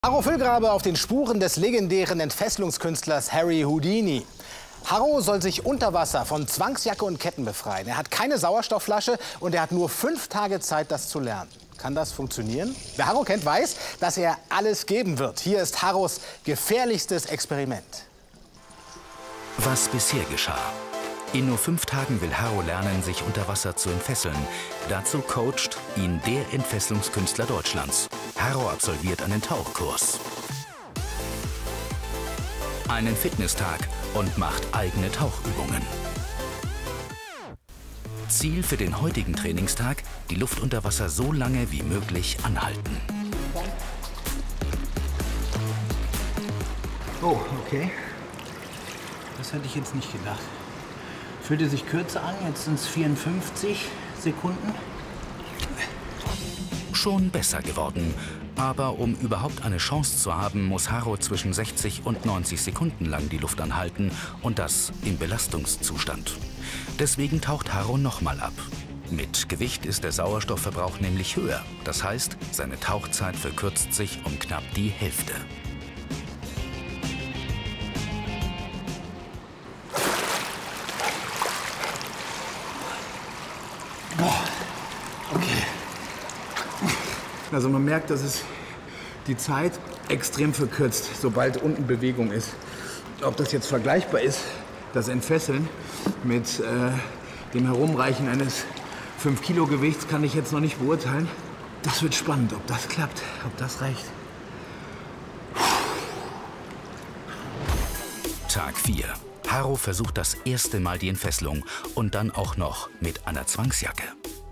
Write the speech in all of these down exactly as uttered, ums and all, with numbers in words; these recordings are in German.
Harro Füllgrabe auf den Spuren des legendären Entfesselungskünstlers Harry Houdini. Harro soll sich unter Wasser von Zwangsjacke und Ketten befreien. Er hat keine Sauerstoffflasche und er hat nur fünf Tage Zeit, das zu lernen. Kann das funktionieren? Wer Harro kennt, weiß, dass er alles geben wird. Hier ist Harros gefährlichstes Experiment. Was bisher geschah. In nur fünf Tagen will Harro lernen, sich unter Wasser zu entfesseln. Dazu coacht ihn der Entfesselungskünstler Deutschlands. Harro absolviert einen Tauchkurs, einen Fitnesstag und macht eigene Tauchübungen. Ziel für den heutigen Trainingstag: die Luft unter Wasser so lange wie möglich anhalten. Oh, okay. Das hätte ich jetzt nicht gedacht. Fühlte sich kürzer an, jetzt sind es vierundfünfzig Sekunden. Schon besser geworden. Aber um überhaupt eine Chance zu haben, muss Harro zwischen sechzig und neunzig Sekunden lang die Luft anhalten. Und das im Belastungszustand. Deswegen taucht Harro nochmal ab. Mit Gewicht ist der Sauerstoffverbrauch nämlich höher. Das heißt, seine Tauchzeit verkürzt sich um knapp die Hälfte. Boah, okay. Also man merkt, dass es die Zeit extrem verkürzt, sobald unten Bewegung ist. Ob das jetzt vergleichbar ist, das Entfesseln, mit äh, dem Herumreichen eines fünf Kilo Gewichts, kann ich jetzt noch nicht beurteilen. Das wird spannend, ob das klappt, ob das reicht. Tag vier. Harro versucht das erste Mal die Entfesselung und dann auch noch mit einer Zwangsjacke.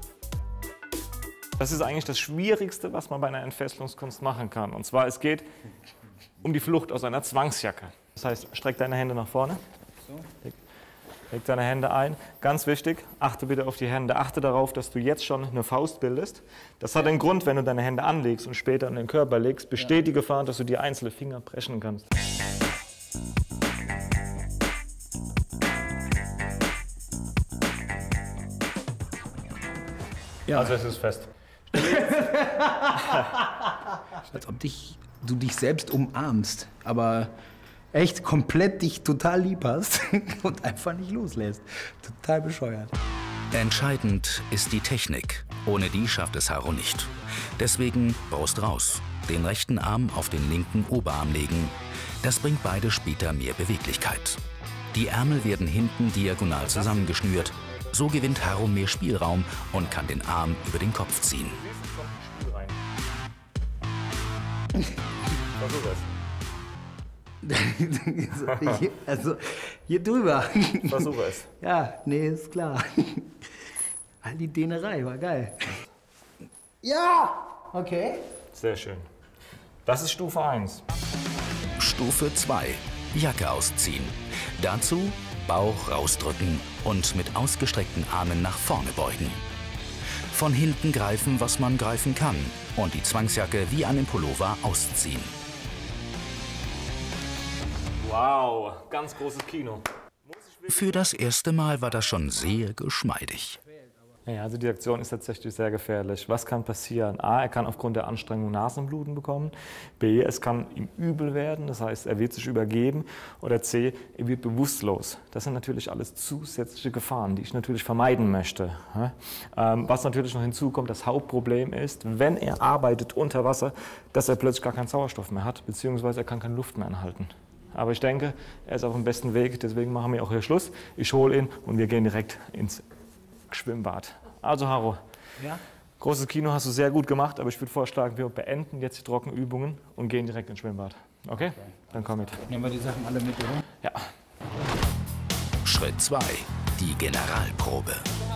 Das ist eigentlich das Schwierigste, was man bei einer Entfesselungskunst machen kann. Und zwar, es geht um die Flucht aus einer Zwangsjacke. Das heißt, streck deine Hände nach vorne. Leg, leg deine Hände ein. Ganz wichtig, achte bitte auf die Hände. Achte darauf, dass du jetzt schon eine Faust bildest. Das hat einen Grund, wenn du deine Hände anlegst und später an den Körper legst, besteht die Gefahr, dass du die einzelnen Finger brechen kannst. Ja. Also es ist fest. Als ob dich, du dich selbst umarmst, aber echt komplett dich total lieb hast und einfach nicht loslässt. Total bescheuert. Entscheidend ist die Technik. Ohne die schafft es Harro nicht. Deswegen Brust raus. Den rechten Arm auf den linken Oberarm legen. Das bringt beide später mehr Beweglichkeit. Die Ärmel werden hinten diagonal zusammengeschnürt. So gewinnt Harro mehr Spielraum und kann den Arm über den Kopf ziehen. Versuch es. Also hier drüber. Versuche es. Ja, nee, ist klar. All die Dehnerei war geil. Ja, okay. Sehr schön. Das ist Stufe eins. Stufe zwei. Jacke ausziehen. Dazu Bauch rausdrücken und mit ausgestreckten Armen nach vorne beugen. Von hinten greifen, was man greifen kann, und die Zwangsjacke wie einen Pullover ausziehen. Wow, ganz großes Kino. Für das erste Mal war das schon sehr geschmeidig. Ja, also die Aktion ist tatsächlich sehr gefährlich. Was kann passieren? A, er kann aufgrund der Anstrengung Nasenbluten bekommen. B, es kann ihm übel werden, das heißt, er wird sich übergeben. Oder C, er wird bewusstlos. Das sind natürlich alles zusätzliche Gefahren, die ich natürlich vermeiden möchte. Was natürlich noch hinzukommt, das Hauptproblem ist, wenn er arbeitet unter Wasser, dass er plötzlich gar keinen Sauerstoff mehr hat, beziehungsweise er kann keine Luft mehr anhalten. Aber ich denke, er ist auf dem besten Weg, deswegen machen wir auch hier Schluss. Ich hole ihn und wir gehen direkt ins Schwimmbad. Also Harro, Ja? großes Kino hast du sehr gut gemacht, aber ich würde vorschlagen, wir beenden jetzt die Trockenübungen und gehen direkt ins Schwimmbad. Okay? Okay. Dann komm mit. Nehmen wir die Sachen alle mit, oder? Ja. Schritt zwei. Die Generalprobe.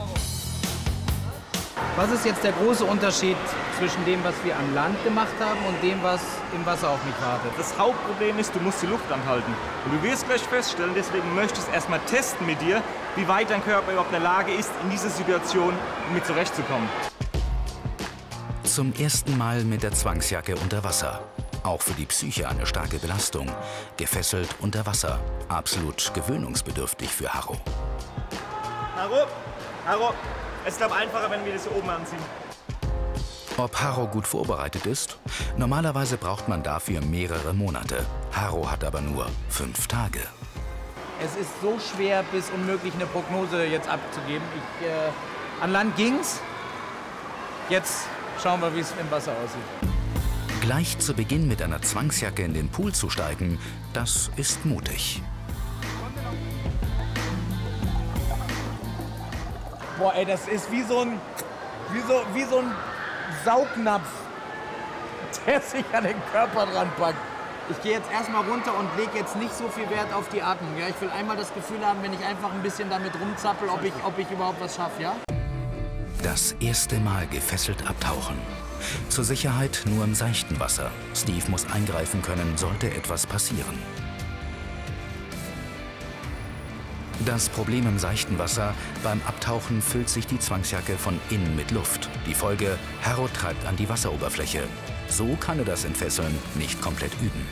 Was ist jetzt der große Unterschied zwischen dem, was wir an Land gemacht haben und dem, was im Wasser auf mich wartet? Das Hauptproblem ist, du musst die Luft anhalten. Und du wirst gleich feststellen, deswegen möchte ich es erstmal testen mit dir, wie weit dein Körper überhaupt in der Lage ist, in dieser Situation mit zurechtzukommen. Zum ersten Mal mit der Zwangsjacke unter Wasser. Auch für die Psyche eine starke Belastung. Gefesselt unter Wasser. Absolut gewöhnungsbedürftig für Harro. Harro, Harro, es ist, glaube ich, einfacher, wenn wir das hier oben anziehen. Ob Harro gut vorbereitet ist? Normalerweise braucht man dafür mehrere Monate. Harro hat aber nur fünf Tage. Es ist so schwer bis unmöglich, eine Prognose jetzt abzugeben. Ich, äh, an Land ging's. Jetzt schauen wir, wie es im Wasser aussieht. Gleich zu Beginn mit einer Zwangsjacke in den Pool zu steigen, das ist mutig. Boah, ey, das ist wie so ein, wie so, wie so ein Saugnapf, der sich an den Körper dran packt. Ich gehe jetzt erstmal runter und lege jetzt nicht so viel Wert auf die Atmung. Ja? Ich will einmal das Gefühl haben, wenn ich einfach ein bisschen damit rumzappel, ob ich, ob ich überhaupt was schaffe. Ja? Das erste Mal gefesselt abtauchen. Zur Sicherheit nur im seichten Wasser. Steve muss eingreifen können, sollte etwas passieren. Das Problem im seichten Wasser: beim Abtauchen füllt sich die Zwangsjacke von innen mit Luft. Die Folge: Harro treibt an die Wasseroberfläche. So kann er das Entfesseln nicht komplett üben.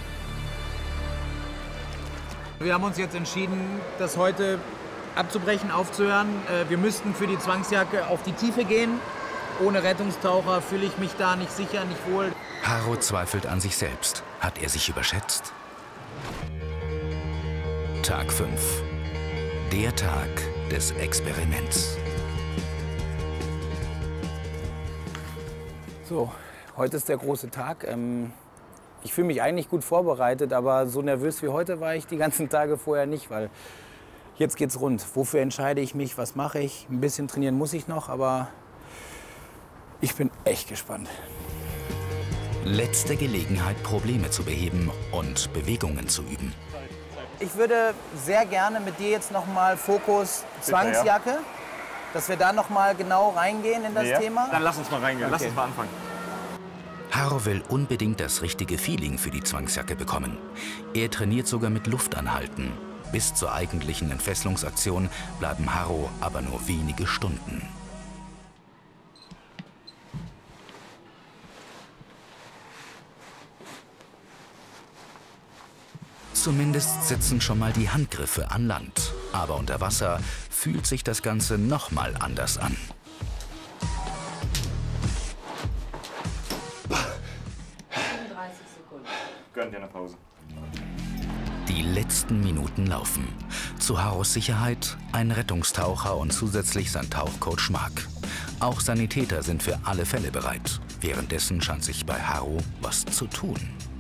Wir haben uns jetzt entschieden, das heute abzubrechen, aufzuhören. Wir müssten für die Zwangsjacke auf die Tiefe gehen. Ohne Rettungstaucher fühle ich mich da nicht sicher, nicht wohl. Harro zweifelt an sich selbst. Hat er sich überschätzt? Tag fünf. Der Tag des Experiments. So, heute ist der große Tag. Ich fühle mich eigentlich gut vorbereitet, aber so nervös wie heute war ich die ganzen Tage vorher nicht, weil jetzt geht's rund. Wofür entscheide ich mich? Was mache ich? Ein bisschen trainieren muss ich noch, aber ich bin echt gespannt. Letzte Gelegenheit, Probleme zu beheben und Bewegungen zu üben. Ich würde sehr gerne mit dir jetzt noch mal Fokus Zwangsjacke, ja. Dass wir da noch mal genau reingehen in das ja. Thema. Dann lass uns mal reingehen, okay. Lass uns mal anfangen. Harro will unbedingt das richtige Feeling für die Zwangsjacke bekommen. Er trainiert sogar mit Luftanhalten. Bis zur eigentlichen Entfesselungsaktion bleiben Harro aber nur wenige Stunden. Zumindest sitzen schon mal die Handgriffe an Land. Aber unter Wasser fühlt sich das Ganze noch mal anders an. fünfunddreißig Sekunden. Gönn dir eine Pause. Die letzten Minuten laufen. Zu Harros Sicherheit ein Rettungstaucher und zusätzlich sein Tauchcoach Mark. Auch Sanitäter sind für alle Fälle bereit. Währenddessen scheint sich bei Harro was zu tun.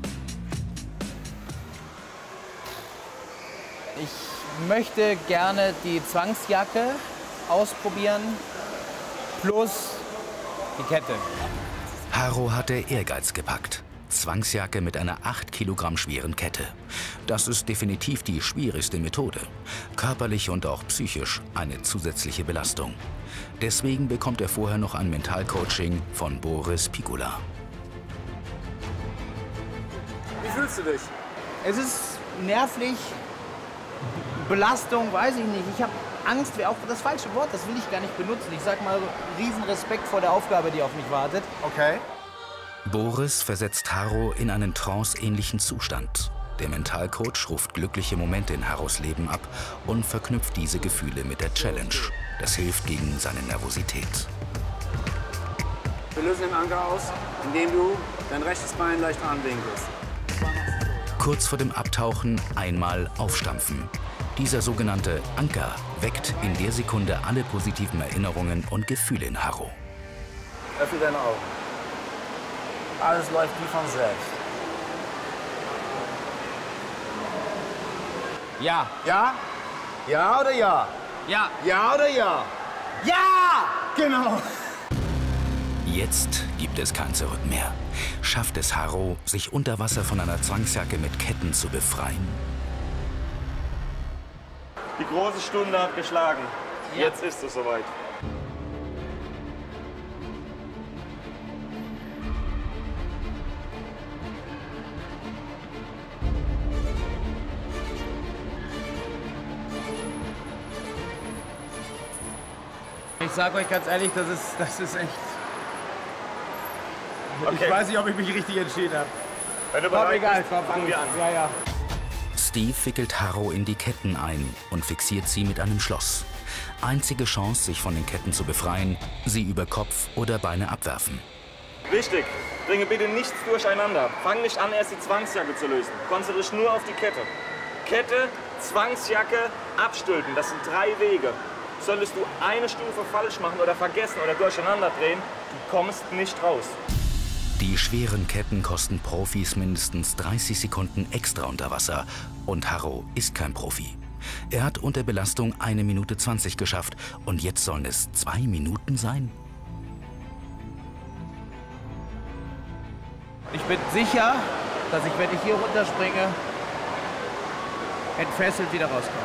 Ich möchte gerne die Zwangsjacke ausprobieren plus die Kette. Harro hatte Ehrgeiz gepackt. Zwangsjacke mit einer acht Kilogramm schweren Kette. Das ist definitiv die schwierigste Methode. Körperlich und auch psychisch eine zusätzliche Belastung. Deswegen bekommt er vorher noch ein Mentalcoaching von Boris Pikula. Wie fühlst du dich? Es ist nervlich. Belastung, weiß ich nicht. Ich habe Angst, wäre auch das falsche Wort, das will ich gar nicht benutzen. Ich sag mal, riesen Respekt vor der Aufgabe, die auf mich wartet. Okay. Boris versetzt Harro in einen tranceähnlichen Zustand. Der Mentalcoach ruft glückliche Momente in Harros Leben ab und verknüpft diese Gefühle mit der Challenge. Das hilft gegen seine Nervosität. Wir lösen den Anker aus, indem du dein rechtes Bein leicht anwinkelst. Kurz vor dem Abtauchen einmal aufstampfen. Dieser sogenannte Anker weckt in der Sekunde alle positiven Erinnerungen und Gefühle in Harro. Öffne deine Augen. Alles läuft wie von selbst. Ja. Ja? Ja oder ja? Ja. Ja oder ja? Ja! Genau. Jetzt gibt es kein Zurück mehr. Schafft es Harro, sich unter Wasser von einer Zwangsjacke mit Ketten zu befreien? Die große Stunde hat geschlagen. Ja. Jetzt ist es soweit. Ich sage euch ganz ehrlich, das ist, das ist echt... Okay. Ich weiß nicht, ob ich mich richtig entschieden habe. Wenn du Komm, bereit egal, bist, komm, fangen wir an. Ja, ja. Steve wickelt Harro in die Ketten ein und fixiert sie mit einem Schloss. Einzige Chance, sich von den Ketten zu befreien, sie über Kopf oder Beine abwerfen. Wichtig, bringe bitte nichts durcheinander. Fang nicht an, erst die Zwangsjacke zu lösen. Konzentriere dich nur auf die Kette. Kette, Zwangsjacke, abstülpen, das sind drei Wege. Solltest du eine Stufe falsch machen oder vergessen oder durcheinander drehen, du kommst nicht raus. Die schweren Ketten kosten Profis mindestens dreißig Sekunden extra unter Wasser. Und Harro ist kein Profi. Er hat unter Belastung eine Minute zwanzig geschafft. Und jetzt sollen es zwei Minuten sein? Ich bin sicher, dass ich, wenn ich hier runterspringe, entfesselt wieder rauskomme.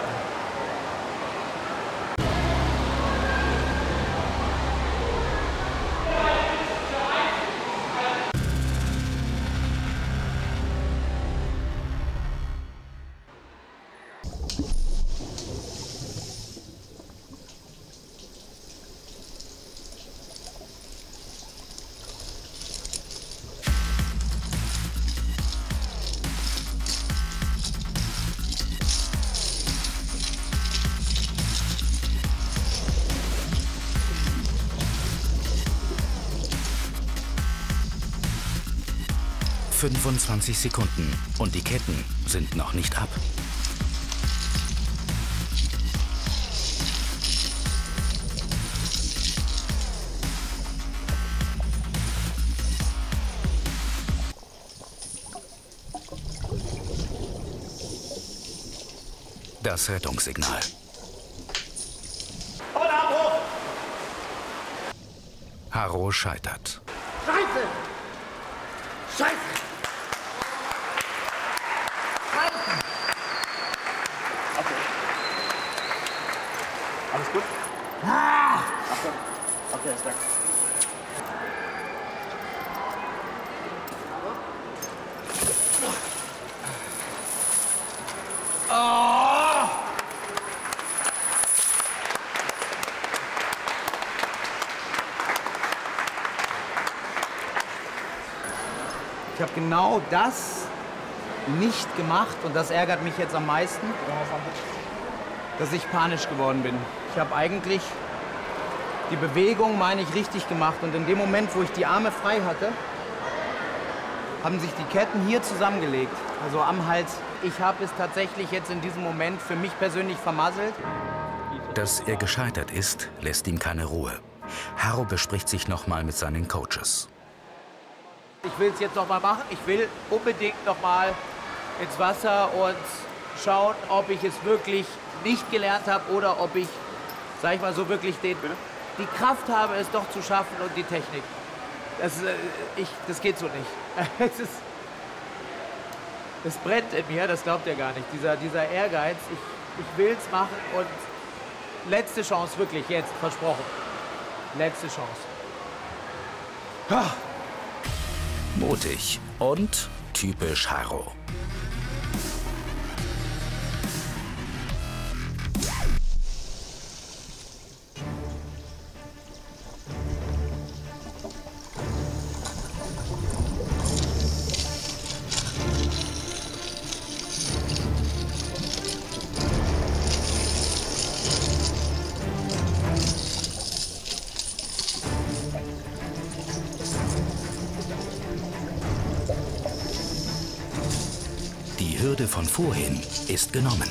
fünfundzwanzig Sekunden und die Ketten sind noch nicht ab. Das Rettungssignal. Harro scheitert. Scheiße! Scheiße! Alles gut? Ah! Achtung. Okay, ist weg. Oh! Ich habe genau das nicht gemacht und das ärgert mich jetzt am meisten, dass ich panisch geworden bin. Ich habe eigentlich die Bewegung, meine ich, richtig gemacht und in dem Moment, wo ich die Arme frei hatte, haben sich die Ketten hier zusammengelegt, also am Hals. Ich habe es tatsächlich jetzt in diesem Moment für mich persönlich vermasselt. Dass er gescheitert ist, lässt ihm keine Ruhe. Harro bespricht sich nochmal mit seinen Coaches. Ich will es jetzt noch mal machen. Ich will unbedingt noch mal ins Wasser und schauen, ob ich es wirklich nicht gelernt habe oder ob ich, sag ich mal so, wirklich den, die Kraft habe, es doch zu schaffen und die Technik. Das, äh, ich, das geht so nicht. Es ist, es brennt in mir, das glaubt ihr gar nicht. Dieser, dieser Ehrgeiz, ich, ich will es machen und letzte Chance, wirklich jetzt, versprochen. Letzte Chance. Ah. Mutig und typisch Harro. Die Hürde von vorhin ist genommen.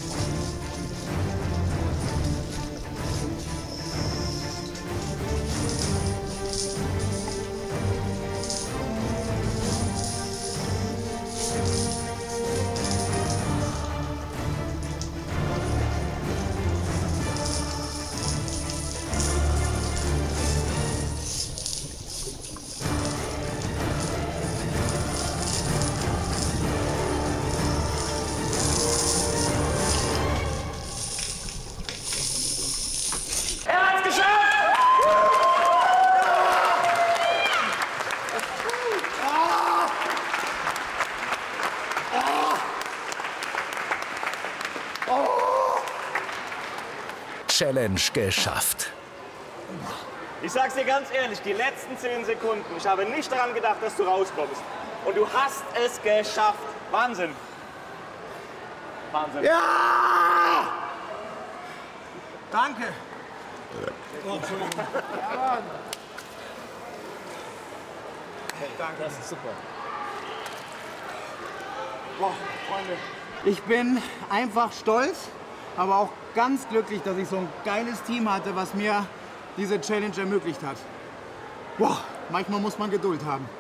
Challenge geschafft. Ich sag's dir ganz ehrlich, die letzten zehn Sekunden, ich habe nicht daran gedacht, dass du rauskommst. Und du hast es geschafft. Wahnsinn. Wahnsinn. Ja! Danke. Oh, Entschuldigung. Ja. Danke. Das ist super. Boah, Freunde. Ich bin einfach stolz, aber auch ganz glücklich, dass ich so ein geiles Team hatte, was mir diese Challenge ermöglicht hat. Boah, manchmal muss man Geduld haben.